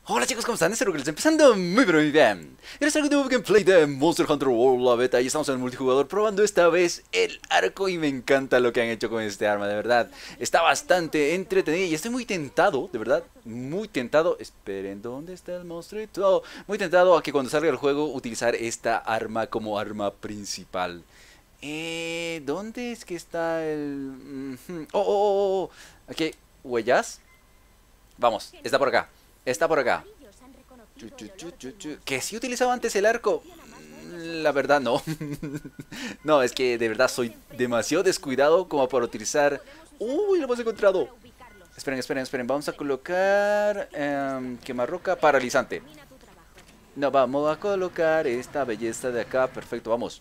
Hola chicos, ¿cómo están? Espero que les empezando muy pero muy bien. Y les traigo un nuevo gameplay de Monster Hunter World la beta y estamos en el multijugador probando esta vez el arco y me encanta lo que han hecho con este arma, de verdad. Está bastante entretenida y estoy muy tentado, de verdad, muy tentado. Esperen, ¿dónde está el monstruito? Muy tentado a que cuando salga el juego utilizar esta arma como arma principal. ¿Dónde es que está el...? Aquí, huellas. Vamos, está por acá. Está por acá. Que si utilizaba antes el arco. La verdad no. No, es que de verdad soy demasiado descuidado como para utilizar. Uy, lo hemos encontrado. Esperen, esperen, esperen. Vamos a colocar quemarroca paralizante. No, vamos a colocar esta belleza de acá. Perfecto, vamos.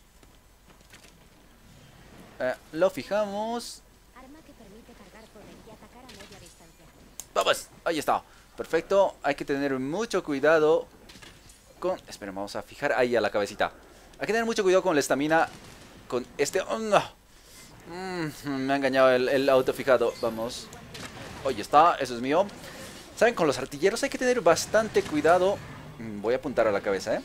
Lo fijamos. Vamos, ahí está. Perfecto, hay que tener mucho cuidado con... Esperen, vamos a fijar ahí a la cabecita. Hay que tener mucho cuidado con la estamina. Con este... Oh, no. Me ha engañado el auto fijado. Vamos. Ahí está, eso es mío. Saben, con los artilleros hay que tener bastante cuidado. Voy a apuntar a la cabeza,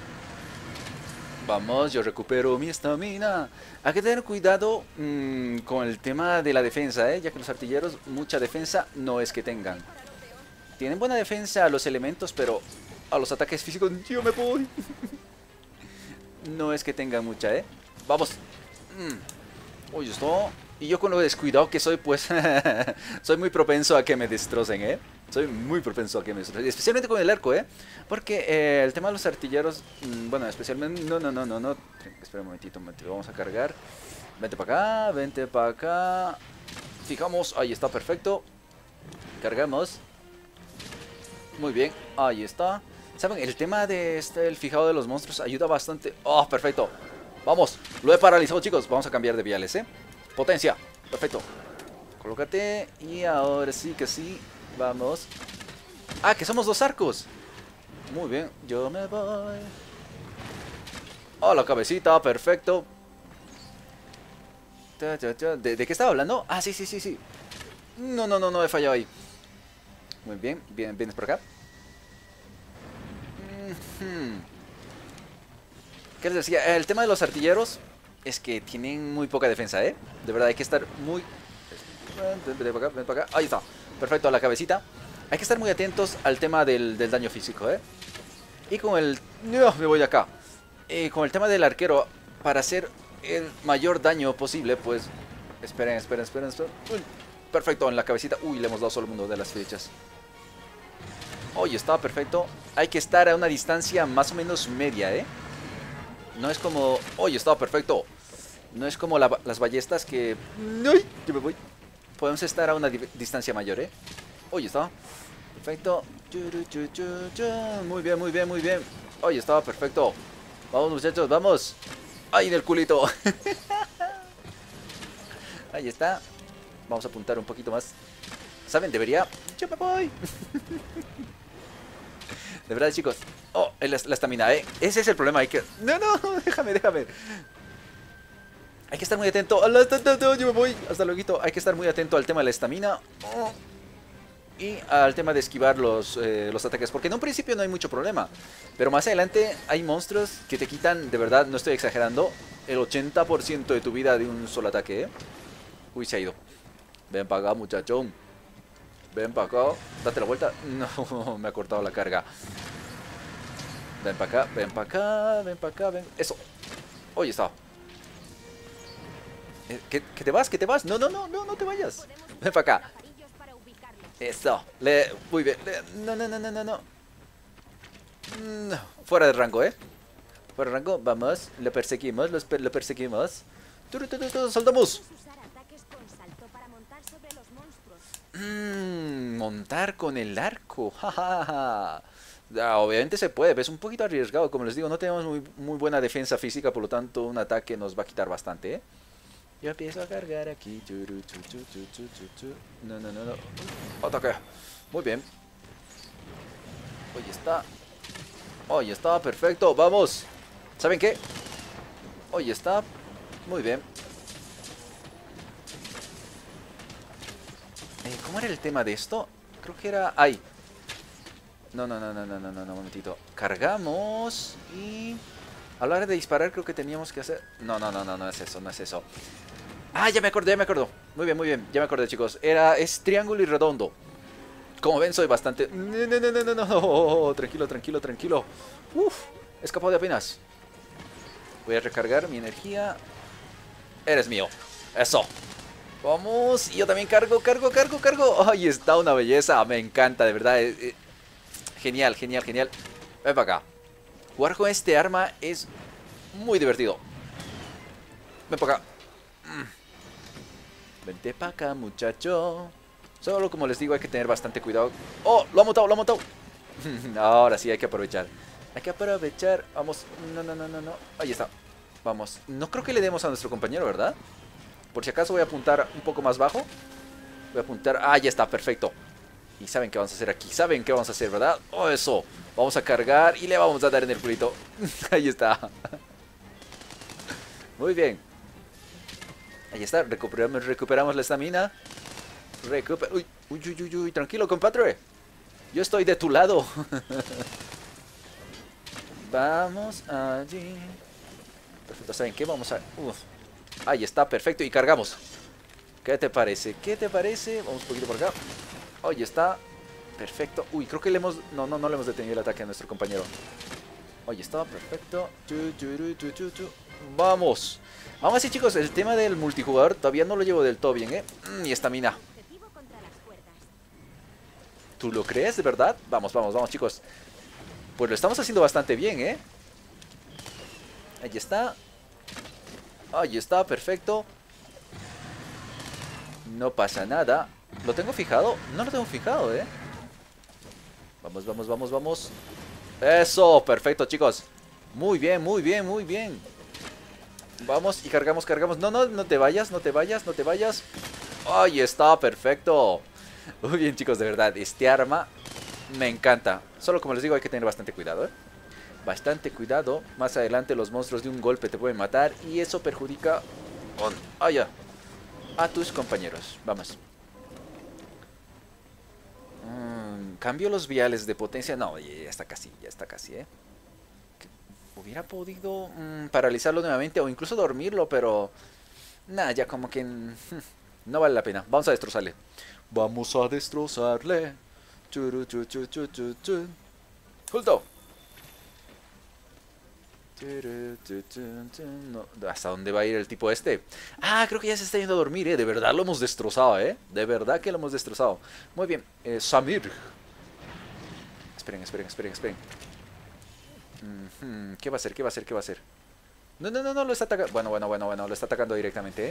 Vamos, yo recupero mi estamina. Hay que tener cuidado con el tema de la defensa, ya que los artilleros mucha defensa no es que tengan. Tienen buena defensa a los elementos, pero a los ataques físicos yo me voy. No es que tengan mucha, Vamos. Uy, esto... Y yo con lo descuidado que soy, pues... soy muy propenso a que me destrocen, Soy muy propenso a que me destrocen. Especialmente con el arco, Porque el tema de los artilleros... bueno, especialmente... No. Espera un momentito, vamos a cargar. Vente para acá, vente para acá. Fijamos, ahí está, perfecto. Cargamos. Muy bien, ahí está. ¿Saben? El tema de el fijado de los monstruos ayuda bastante. ¡Oh, perfecto! Vamos, lo he paralizado, chicos. Vamos a cambiar de viales, Potencia, perfecto. Colócate. Y ahora sí que sí. Vamos. Ah, que somos dos arcos. Muy bien, yo me voy. Oh, la cabecita, perfecto. ¿De qué estaba hablando? Ah, sí. No, he fallado ahí. Muy bien, vienes por acá. ¿Qué les decía? El tema de los artilleros es que tienen muy poca defensa, De verdad, hay que estar muy... Ven para acá. Ahí está. Perfecto, a la cabecita. Hay que estar muy atentos al tema del daño físico, Y con el... No, me voy de acá. Con el tema del arquero, para hacer el mayor daño posible, pues... Esperen. Uy, perfecto, en la cabecita. Uy, le hemos dado solo uno de las flechas. Oye, estaba perfecto. Hay que estar a una distancia más o menos media, No es como... Oye, estaba perfecto. No es como las ballestas que... ¡Ay! Yo me voy. Podemos estar a una distancia mayor, Oye, estaba perfecto. Muy bien. Oye, estaba perfecto. Vamos, muchachos, vamos. ¡Ay, en el culito! Ahí está. Vamos a apuntar un poquito más. ¿Saben? Debería... Yo me voy. De verdad, chicos. Oh, la estamina, Ese es el problema. Hay que... No, déjame. Hay que estar muy atento. Yo me voy. Hasta luego. Hay que estar muy atento al tema de la estamina. Y al tema de esquivar los ataques. Porque en un principio no hay mucho problema. Pero más adelante hay monstruos que te quitan, de verdad, no estoy exagerando, el 80% de tu vida de un solo ataque, Uy, se ha ido. Ven para acá, muchachón. Ven para acá. Date la vuelta. No, me ha cortado la carga. Ven para acá. Eso. Oye, está. ¿Que te vas? No te vayas. Ven para acá. Eso. Muy bien. No. Fuera de rango, Fuera de rango. Vamos. Lo perseguimos. Lo perseguimos. Saltamos. Montar con el arco. Obviamente se puede, es un poquito arriesgado. Como les digo, no tenemos muy buena defensa física, por lo tanto un ataque nos va a quitar bastante, Yo empiezo a cargar aquí. No. Ataque. Muy bien. Oye, está perfecto. Vamos. ¿Saben qué? Oye, está muy bien. ¿Cómo era el tema de esto? Creo que era... ¡Ay! No, no, no, no, no, no, no, no, un momentito. Cargamos y... A la hora de disparar creo que teníamos que hacer... No, no, no, no, no es eso, no es eso. Ah, ya me acordé, ya me acuerdo. Muy bien, ya me acordé, chicos. Es triángulo y redondo. Como ven, soy bastante... No, no, no, no, no, no. Tranquilo, tranquilo, tranquilo. Uf, he escapado de apenas. Voy a recargar mi energía. Eres mío. Eso. Vamos. Y yo también cargo. Ay, está una belleza. Me encanta, de verdad. Genial, genial, genial. Ven para acá. Jugar con este arma es muy divertido. Ven para acá. Vente para acá, muchacho. Solo como les digo, hay que tener bastante cuidado. ¡Oh! Lo ha montado, lo ha montado. Ahora sí, hay que aprovechar. Hay que aprovechar. Vamos. No, no, no, no, no. Ahí está. Vamos. No creo que le demos a nuestro compañero, ¿verdad? Por si acaso voy a apuntar un poco más bajo. Voy a apuntar... Ah, ya está, perfecto. Y saben qué vamos a hacer aquí. Saben qué vamos a hacer, ¿verdad? Oh, eso. Vamos a cargar y le vamos a dar en el culito. Ahí está. Muy bien. Ahí está. Recuperamos la estamina. Uy, uy, uy, uy, uy. Tranquilo, compadre. Yo estoy de tu lado. Vamos allí. Perfecto, ¿saben qué? Vamos a... Ahí está, perfecto. Y cargamos. ¿Qué te parece? ¿Qué te parece? Vamos un poquito por acá. Ahí está. Perfecto. Uy, creo que le hemos... No le hemos detenido el ataque a nuestro compañero. Ahí está, perfecto. Vamos. Aún así, chicos, el tema del multijugador todavía no lo llevo del todo bien, ¿eh? Y estamina. ¿Tú lo crees, de verdad? Vamos, vamos, vamos, chicos. Pues lo estamos haciendo bastante bien, ¿eh? Ahí está. Ahí está, perfecto. No pasa nada. ¿Lo tengo fijado? No lo tengo fijado, ¿eh? Vamos, vamos, vamos, vamos. Eso, perfecto, chicos. Muy bien, muy bien, muy bien. Vamos y cargamos, cargamos. No, no, no te vayas, no te vayas, no te vayas. Ahí está, perfecto. Muy bien, chicos, de verdad. Este arma me encanta. Solo como les digo, hay que tener bastante cuidado, ¿eh? Bastante cuidado. Más adelante los monstruos de un golpe te pueden matar. Y eso perjudica a tus compañeros. Vamos. Cambio los viales de potencia. No, ya está casi, ¿eh? Hubiera podido paralizarlo nuevamente o incluso dormirlo, pero... Nada, ya como que... no vale la pena. Vamos a destrozarle. Vamos a destrozarle. Justo. No, ¿hasta dónde va a ir el tipo este? Ah, creo que ya se está yendo a dormir, ¿eh? De verdad lo hemos destrozado, ¿eh? De verdad que lo hemos destrozado. Muy bien. Samir. Esperen, esperen, esperen, esperen. ¿Qué va a hacer? ¿Qué va a hacer? ¿Qué va a hacer? No, no, no, no, lo está atacando. Bueno, bueno, bueno, bueno, lo está atacando directamente, ¿eh?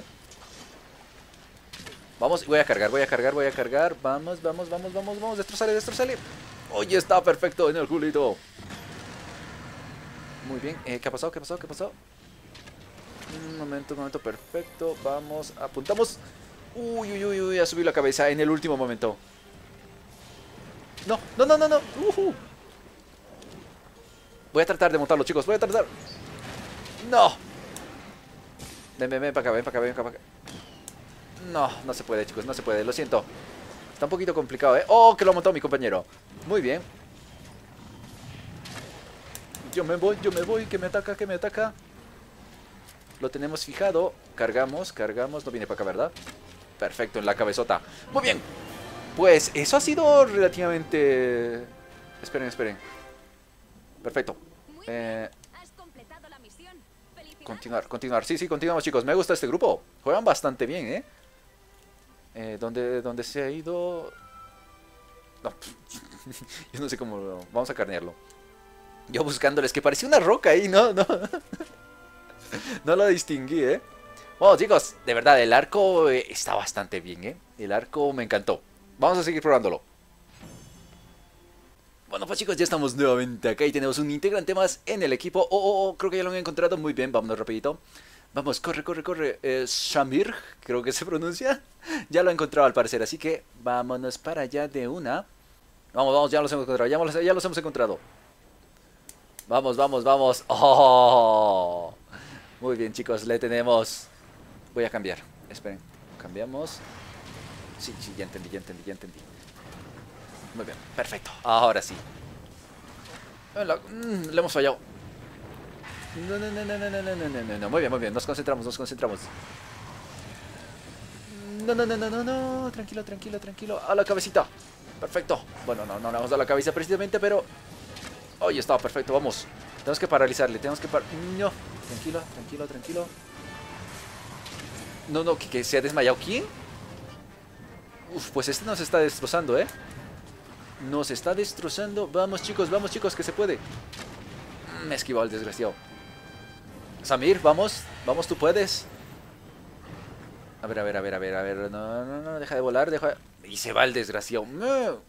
Vamos, voy a cargar, voy a cargar, voy a cargar. Vamos, vamos, vamos, vamos, vamos. Destrozale, destrozale. Oye, está perfecto en el culito. Muy bien. ¿Qué ha pasado? ¿Qué ha pasado? ¿Qué ha pasado? Un momento, perfecto. Vamos, apuntamos. Uy, uy, uy, uy, ha subido la cabeza en el último momento. No, no, no, no, no. Voy a tratar de montarlo, chicos. Voy a tratar. No. Ven, ven, ven para acá, ven para acá, ven para acá. No, no se puede, chicos, no se puede. Lo siento. Está un poquito complicado, ¿eh? Oh, que lo ha montado mi compañero. Muy bien. Yo me voy, que me ataca, que me ataca. Lo tenemos fijado. Cargamos, cargamos. No viene para acá, ¿verdad? Perfecto, en la cabezota. Muy bien. Pues eso ha sido relativamente... Esperen, esperen. Perfecto. Continuar, continuar. Sí, sí, continuamos, chicos. Me gusta este grupo. Juegan bastante bien, ¿eh? ¿Dónde se ha ido? No. Yo no sé cómo... Vamos a carnearlo. Yo buscándoles, que parecía una roca ahí, no, no. No lo distinguí, ¿eh? Bueno, chicos, de verdad, el arco está bastante bien, ¿eh? El arco me encantó. Vamos a seguir probándolo. Bueno, pues chicos, ya estamos nuevamente acá y tenemos un integrante más en el equipo. Creo que ya lo han encontrado. Muy bien, vámonos rapidito. Vamos, corre, corre, corre. Samir, creo que se pronuncia. Ya lo he encontrado al parecer, así que vámonos para allá de una. Vamos, vamos, ya los hemos encontrado, ya los hemos encontrado. Vamos, vamos, vamos. ¡Oh! Muy bien, chicos, le tenemos. Voy a cambiar. Esperen, cambiamos. Sí, sí, ya entendí, ya entendí, ya entendí. Muy bien, perfecto. Ahora sí. Le hemos fallado. No, no, no, no, no, no, no, no, no, no. Muy bien, muy bien. Nos concentramos, nos concentramos. No, no, no, no, no, no. Tranquilo, tranquilo, tranquilo. A la cabecita. Perfecto. Bueno, no, no le vamos a dar la cabeza precisamente, pero... Oye, está perfecto, vamos. Tenemos que paralizarle, tenemos que No. Tranquilo, tranquilo, tranquilo. No, no, que se ha desmayado. ¿Quién? Uf, pues este nos está destrozando, ¿eh? Nos está destrozando. Vamos, chicos, que se puede. Me he esquivado el desgraciado. Samir, vamos. Vamos, tú puedes. A ver, a ver, a ver, a ver, a ver. No, no, no, deja de volar, deja... Y se va el desgraciado. Bueno,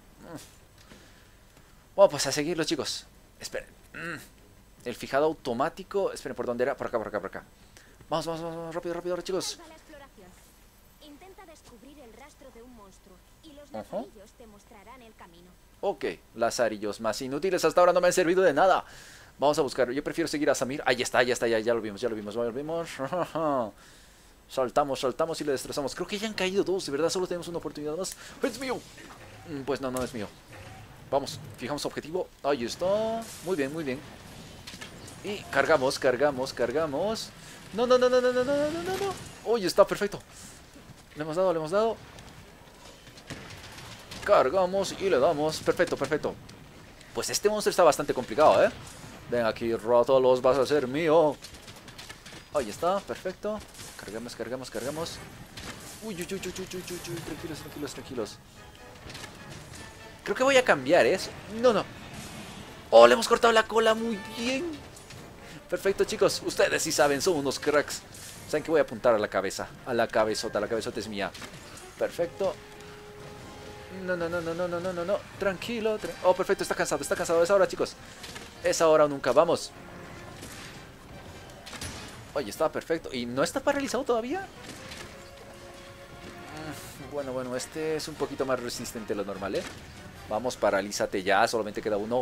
pues a seguirlo, chicos. Esperen. El fijado automático. Esperen, ¿por dónde era? Por acá, por acá, por acá. Vamos, vamos, vamos, rápido, rápido, chicos. Intenta descubrir el rastro de un monstruo y los lazarillos te mostrarán el camino. Ok, lazarillos más inútiles hasta ahora no me han servido de nada. Vamos a buscar. Yo prefiero seguir a Samir. Ahí está, ya está, ya lo vimos, ya lo vimos, ya lo vimos. Saltamos, saltamos y le destrozamos. Creo que ya han caído dos, de verdad, solo tenemos una oportunidad más. ¡Es mío! Pues no, no es mío. Vamos, fijamos objetivo. Ahí está. Muy bien, muy bien. Y cargamos, cargamos, cargamos. No, no, no, no, no, no, no, no, no, no. Oye, está perfecto. Le hemos dado, le hemos dado. Cargamos y le damos. Perfecto, perfecto. Pues este monstruo está bastante complicado, ¿eh? Ven aquí, Rótolos, vas a ser mío. Ahí está, perfecto. Cargamos, cargamos, cargamos. Uy, uy, uy, uy, uy, uy, uy, uy. Tranquilos, tranquilos, tranquilos. Creo que voy a cambiar, ¿eh? No, no. Oh, le hemos cortado la cola, muy bien. Perfecto, chicos. Ustedes sí saben, son unos cracks. Saben que voy a apuntar a la cabeza. A la cabezota es mía. Perfecto. No, no, no, no, no, no, no, no, no. Tranquilo. Oh, perfecto, está cansado, está cansado. Es ahora, chicos. Es ahora o nunca, vamos. Oye, está perfecto. ¿Y no está paralizado todavía? Bueno, bueno, este es un poquito más resistente de lo normal, ¿eh? Vamos, paralízate ya, solamente queda uno.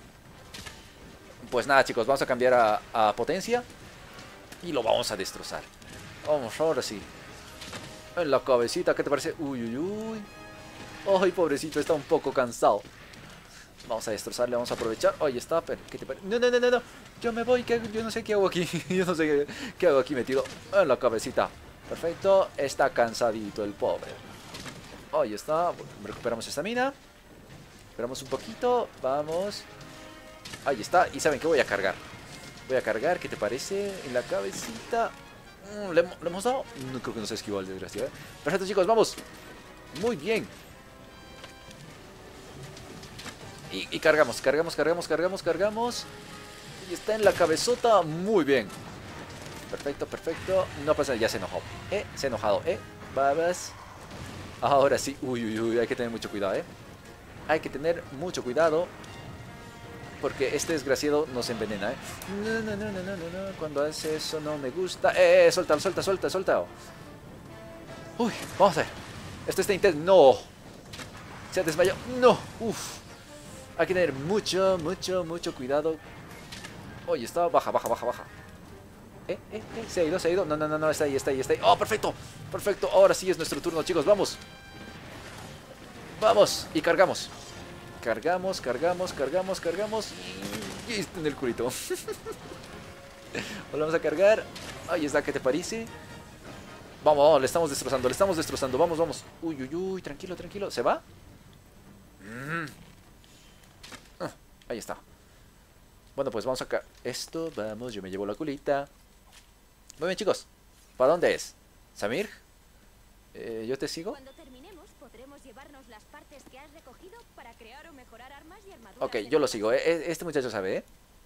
Pues nada, chicos, vamos a cambiar a potencia. Y lo vamos a destrozar. Vamos, ahora sí. En la cabecita, ¿qué te parece? Uy, uy, uy. Ay, pobrecito, está un poco cansado. Vamos a destrozarle, vamos a aprovechar. Oye, está, pero ¿qué te parece? No, no, no, no, no. Yo me voy, yo no sé qué hago aquí. Yo no sé qué hago aquí metido en la cabecita. Perfecto, está cansadito el pobre. Ahí está, recuperamos esta mina. Esperamos un poquito, vamos. Ahí está, y ¿saben qué? Voy a cargar. Voy a cargar, ¿qué te parece? En la cabecita. ¿Le hemos dado? No creo que nos esquivó el desgraciado, ¿eh? Perfecto, chicos, vamos. Muy bien. Y cargamos, cargamos, cargamos, cargamos, cargamos. Y está en la cabezota, muy bien. Perfecto, perfecto. No pasa nada, ya se enojó. Se ha enojado, babas. Ahora sí, uy, uy, uy, hay que tener mucho cuidado, Hay que tener mucho cuidado. Porque este desgraciado nos envenena, No, no, no, no, no, no, cuando hace eso no me gusta. Suéltalo, suelta, suelta, suelta. Uy, vamos a ver. Esto está intenso. No. Se ha desmayado. No. Uf. Hay que tener mucho, mucho, mucho cuidado. Oye, está. Baja, baja, baja, baja. Se ha ido, se ha ido. No, no, no, no, está ahí, está ahí, está ahí. Oh, perfecto. Perfecto. Ahora sí es nuestro turno, chicos. Vamos. Vamos. Y cargamos. Cargamos, cargamos, cargamos, cargamos. Y está en el culito. Volvemos a cargar. Ahí está, ¿qué te parece? Vamos, vamos, le estamos destrozando, le estamos destrozando. Vamos, vamos. Uy, uy, uy, tranquilo, tranquilo. ¿Se va? Ahí está. Bueno, pues vamos a sacar esto. Vamos, yo me llevo la culita. Muy bien, chicos. ¿Para dónde es? ¿Samir? ¿Yo te sigo? Cuando terminemos, podremos llevarnos las partes que has recogido para crear o mejorar armas y armaduras. Ok, yo lo sigo. Este muchacho sabe,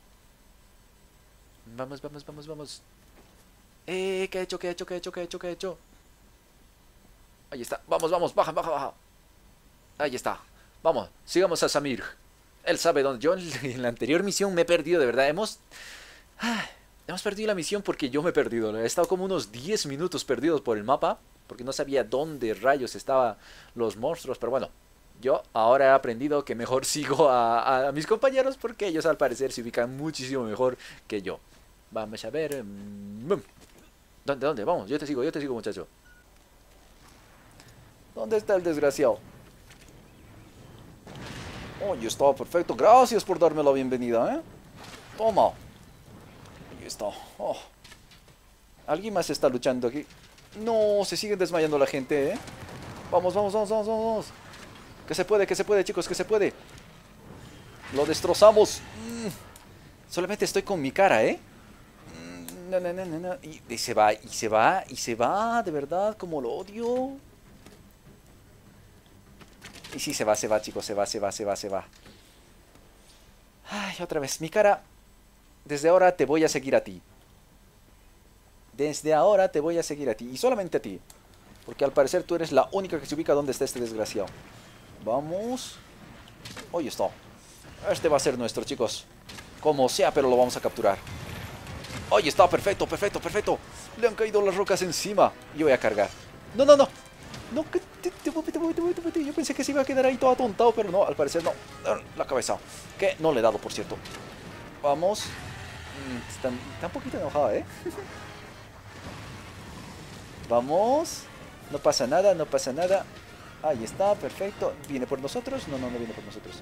Vamos, vamos, vamos, vamos. ¿Qué ha hecho? ¿Qué ha hecho? ¿Qué ha hecho? ¿Qué ha hecho? ¿Qué ha hecho? Ahí está. Vamos, vamos. Baja, baja, baja. Ahí está. Vamos, sigamos a Samir. Él sabe dónde. Yo en la anterior misión me he perdido, de verdad. Hemos perdido la misión porque yo me he perdido. He estado como unos 10 minutos perdidos por el mapa. Porque no sabía dónde rayos estaban los monstruos. Pero bueno, yo ahora he aprendido que mejor sigo a mis compañeros. Porque ellos al parecer se ubican muchísimo mejor que yo. Vamos a ver. ¿Dónde? ¿Dónde? Vamos, yo te sigo, muchacho. ¿Dónde está el desgraciado? Oye, está perfecto. Gracias por darme la bienvenida, ¿eh? Toma. Ahí está. Oh. Alguien más está luchando aquí. No, se siguen desmayando la gente, ¿eh? Vamos, vamos, vamos, vamos, vamos. Que se puede, chicos, que se puede. Lo destrozamos. Solamente estoy con mi cara, ¿eh? No, no, no, no, no. Y se va, y se va, y se va. De verdad, como lo odio. Y sí, se va, chicos. Se va, se va, se va, se va. Ay, otra vez. Mi cara. Desde ahora te voy a seguir a ti. Desde ahora te voy a seguir a ti. Y solamente a ti. Porque al parecer tú eres la única que se ubica donde está este desgraciado. Vamos. Ahí está. Este va a ser nuestro, chicos. Como sea, pero lo vamos a capturar. Ahí está, perfecto, perfecto, perfecto. Le han caído las rocas encima. Yo voy a cargar. No, no, no. No, que yo pensé que se iba a quedar ahí todo atontado, pero no, al parecer no. La cabeza. Que no le he dado, por cierto. Vamos. Está un poquito enojada, ¿eh? Vamos. No pasa nada, no pasa nada. Ahí está, perfecto. ¿Viene por nosotros? No, no, no viene por nosotros.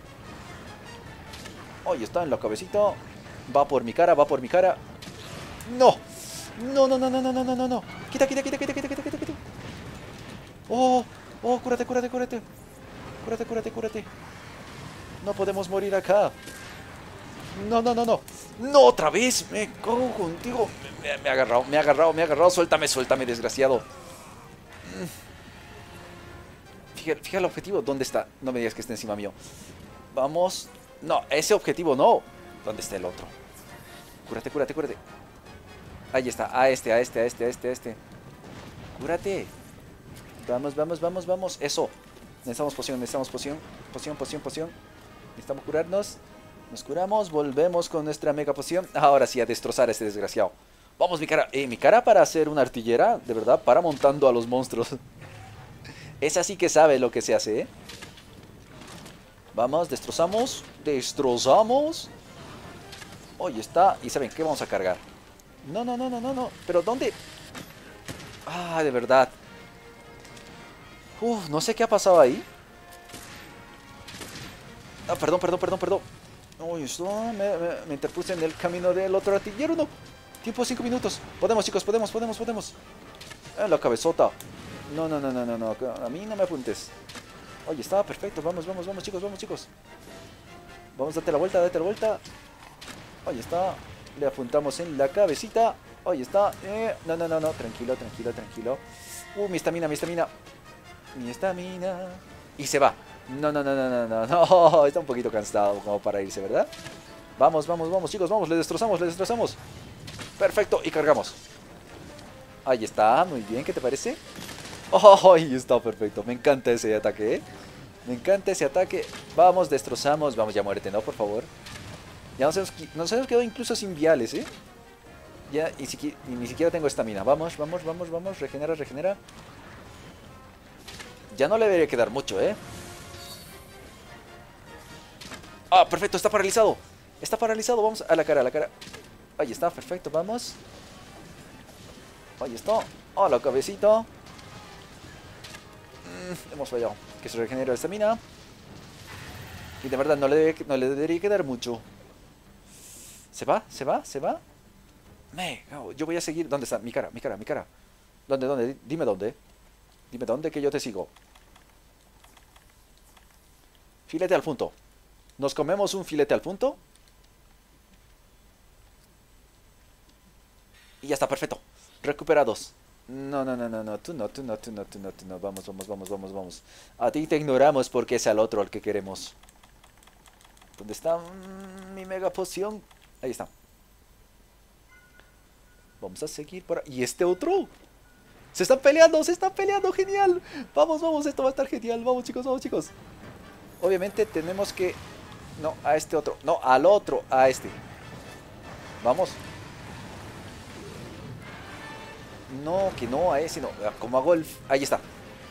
Ahí está, en la cabecita. Va por mi cara, va por mi cara. ¡No! No, no, no, no, no, no, no, no, no. Quita, quita, quita, quita, quita, quita, quita, quita. Oh, oh, cúrate, cúrate, cúrate. Cúrate, cúrate, cúrate. No podemos morir acá. No, no, no, no. No, otra vez. Me cago contigo. Me ha agarrado, me ha agarrado, me ha agarrado. Suéltame, suéltame, desgraciado. Fija el objetivo. ¿Dónde está? No me digas que está encima mío. Vamos. No, ese objetivo no. ¿Dónde está el otro? Cúrate, cúrate, cúrate. Ahí está. A este, a este, a este, a este, a este. Cúrate. Vamos, vamos, vamos, vamos. Eso. Necesitamos poción, necesitamos poción. Poción, poción, poción. Necesitamos curarnos. Nos curamos, volvemos con nuestra mega poción. Ahora sí, a destrozar a este desgraciado. Vamos, mi cara. Mi cara para hacer una artillera, de verdad, para montando a los monstruos. Esa sí que sabe lo que se hace, ¿eh? Vamos, destrozamos. Destrozamos. Oye, está. ¿Y saben qué? Vamos a cargar. No, no, no, no, no, no. ¿Pero dónde? Ah, de verdad. No sé qué ha pasado ahí. Ah, perdón, perdón, perdón, perdón. Uy, me interpuse en el camino del otro artillero, no. Tiempo 5 minutos. Podemos, chicos, podemos, podemos, podemos. La cabezota. No, no, no, no, no, no. A mí no me apuntes. Oye, está perfecto. Vamos, vamos, vamos, chicos, vamos, chicos. Vamos, date la vuelta, date la vuelta. Ahí está. Le apuntamos en la cabecita. Ahí está. No, no, no, no. Tranquilo, tranquilo, tranquilo. Mi estamina, mi estamina. Mi estamina. Y se va. No, no, no, no, no, no, no. Está un poquito cansado como para irse, ¿verdad? Vamos, vamos, vamos, chicos, vamos. Le destrozamos, le destrozamos. Perfecto, y cargamos. Ahí está, muy bien, ¿qué te parece? Oh, ahí está, perfecto. Me encanta ese ataque, ¿eh? Me encanta ese ataque. Vamos, destrozamos. Vamos, ya muérete, ¿no? Por favor. Ya nos hemos quedado incluso sin viales, ¿eh? Ya, y ni siquiera tengo estamina. Vamos, vamos, vamos, vamos. Regenera, regenera. Ya no le debería quedar mucho, ¿eh? Ah, perfecto, está paralizado. Está paralizado, vamos a la cara, a la cara. Ahí está, perfecto, vamos. Ahí está. A la cabecita. Hemos fallado. Que se regenere la estamina. Y de verdad no le debería quedar mucho. ¿Se va? ¿Se va? ¿Se va? Yo voy a seguir. ¿Dónde está? Mi cara, mi cara, mi cara. ¿Dónde? ¿Dónde? Dime dónde. Dime dónde que yo te sigo. Filete al punto. ¿Nos comemos un filete al punto? Y ya está, perfecto. Recuperados. No, no, no, no, no. Tú no, tú no, tú no, tú no, tú no. Vamos, vamos, vamos, vamos, vamos. A ti te ignoramos porque es al otro al que queremos. ¿Dónde está mi mega poción? Ahí está. Vamos a seguir por ahí. ¿Y este otro? ¡Se están peleando! ¡Se están peleando! ¡Genial! Vamos, vamos, esto va a estar genial. Vamos, chicos, vamos, chicos. Obviamente tenemos que... No, a este otro. No, al otro. A este. Vamos. No, que no, a ese no. Como hago el... Ahí está.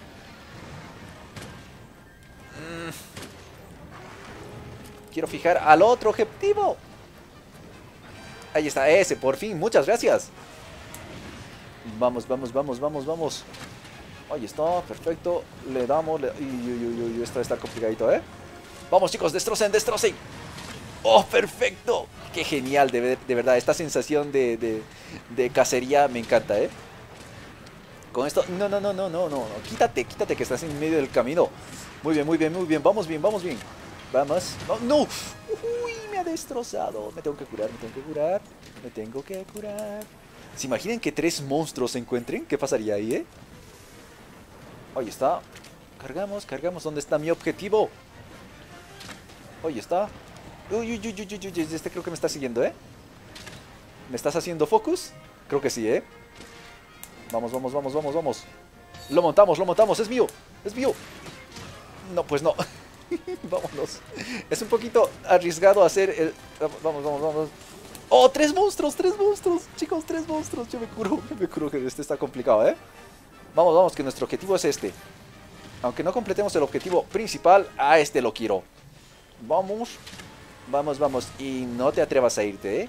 Quiero fijar al otro objetivo. Ahí está, ese, por fin. Muchas gracias. Vamos, vamos, vamos, vamos, vamos. Ahí está, perfecto. Le damos... Esto está complicadito, ¿eh? Vamos, chicos, destrocen, destrocen. ¡Oh, perfecto! ¡Qué genial! De verdad, esta sensación de cacería me encanta, ¿eh? Con esto... No, no, no, no, no, no. Quítate, quítate que estás en medio del camino. Muy bien, muy bien, muy bien. Vamos bien, vamos bien. Vamos. ¡No! ¡Uy! Me ha destrozado. Me tengo que curar, me tengo que curar. Me tengo que curar. ¿Se imaginan que 3 monstruos se encuentren? ¿Qué pasaría ahí, eh? Ahí está. Cargamos, cargamos. ¿Dónde está mi objetivo? Ahí está. Uy, uy, uy, uy, uy, uy. Este creo que me está siguiendo, ¿eh? ¿Me estás haciendo focus? Creo que sí, ¿eh? Vamos, vamos, vamos, vamos, vamos. Lo montamos. Es mío. Es mío. No, pues no. Vámonos. Es un poquito arriesgado hacer el... Vamos, vamos, vamos. ¡Oh, 3 monstruos! 3 monstruos. Chicos, 3 monstruos. Yo me curo que este está complicado, ¿eh? Vamos, vamos, que nuestro objetivo es este. Aunque no completemos el objetivo principal, a este lo quiero. Vamos. Vamos, vamos. Y no te atrevas a irte, ¿eh?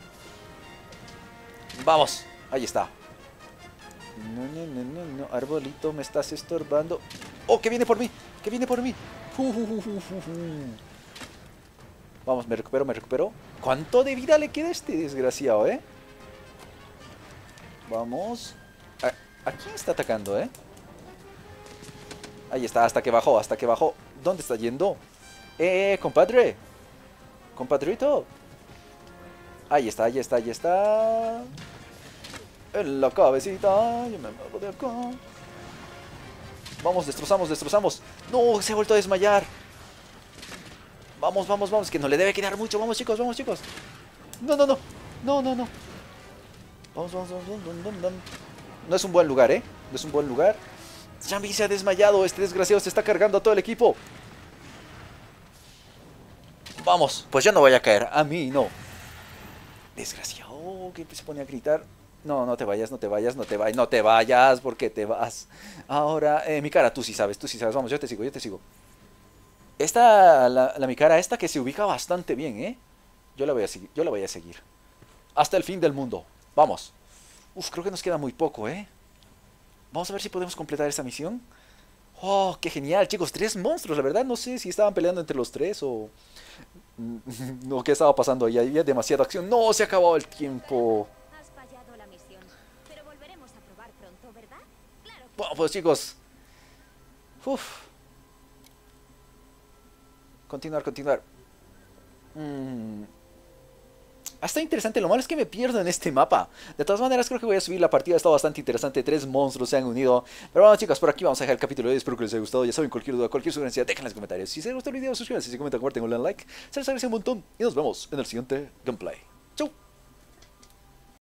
Vamos. Ahí está. No, no, no, no, no. Arbolito, me estás estorbando. ¡Oh, que viene por mí! ¡Que viene por mí! Vamos, me recupero, me recupero. ¿Cuánto de vida le queda a este desgraciado, eh? Vamos. ¿A quién está atacando, eh? Ahí está, hasta que bajó, hasta que bajó. ¿Dónde está yendo? Compadre. Compadrito. Ahí está, ahí está, ahí está. En la cabecita. Yo me muevo de acá. Vamos, destrozamos, destrozamos. No, se ha vuelto a desmayar. Vamos, vamos, vamos. Que no le debe quedar mucho. Vamos, chicos, vamos, chicos. No, no, no. No, no, no. Vamos, vamos, vamos, vamos, vamos, vamos. No es un buen lugar, ¿eh? No es un buen lugar. Jambi se ha desmayado. Este desgraciado se está cargando a todo el equipo. Vamos. Pues yo no voy a caer. A mí no. Desgraciado. Que se pone a gritar. No, no te vayas, no te vayas, no te vayas. No te vayas. ¿Por qué te vas? Ahora, mi cara, tú sí sabes, tú sí sabes. Vamos, yo te sigo, yo te sigo. Esta, mi cara esta que se ubica bastante bien, ¿eh? Yo la voy a seguir, yo la voy a seguir. Hasta el fin del mundo. Vamos. Uf, creo que nos queda muy poco, ¿eh? Vamos a ver si podemos completar esta misión. Oh, qué genial, chicos. 3 monstruos, la verdad. No sé si estaban peleando entre los 3 o... No, ¿qué estaba pasando ahí? Había demasiada acción. No, se ha acabado el tiempo. Has fallado la misión, pero volveremos a probar pronto, ¿verdad? Claro que Bueno, pues chicos. Uf. Continuar, continuar. Está interesante, lo malo es que me pierdo en este mapa. De todas maneras creo que voy a subir la partida, está bastante interesante. 3 monstruos se han unido. Pero bueno, chicos, por aquí vamos a dejar el capítulo de hoy. Espero que les haya gustado. Ya saben, cualquier duda, cualquier sugerencia, déjenla en los comentarios. Si les gustó el video, suscríbanse, si comentan, comparten, un like. Se les agradece un montón y nos vemos en el siguiente gameplay.